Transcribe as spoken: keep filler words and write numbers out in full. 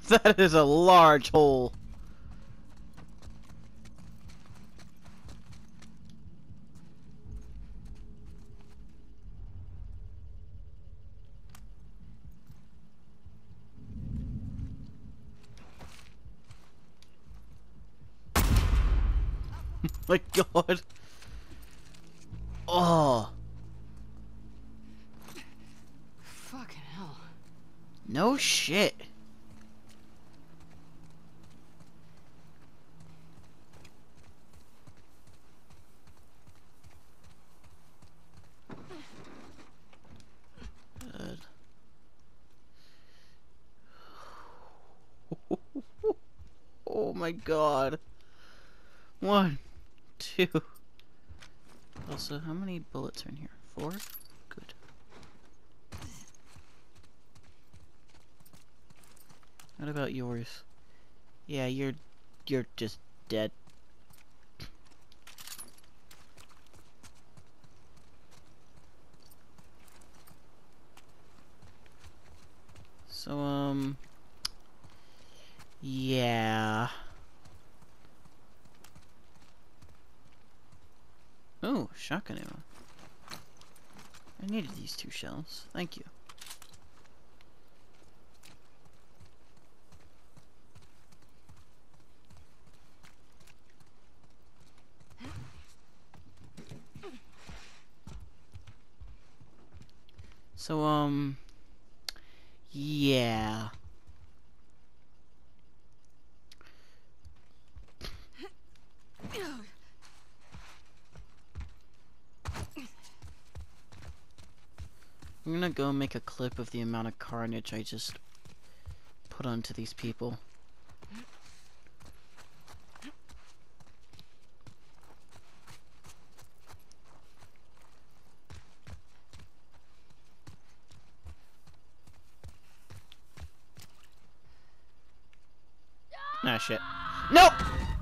That is a large hole. My God. Oh. Fucking hell. No shit. Good. Oh my God. One, two. Also, how many bullets are in here? Four? Good. What about yours? Yeah, you're you're just dead. So um yeah. Oh, shotgun ammo. I needed these two shells. Thank you. So, um, yeah. I'm gonna go make a clip of the amount of carnage I just put onto these people. Ah, shit. Nope!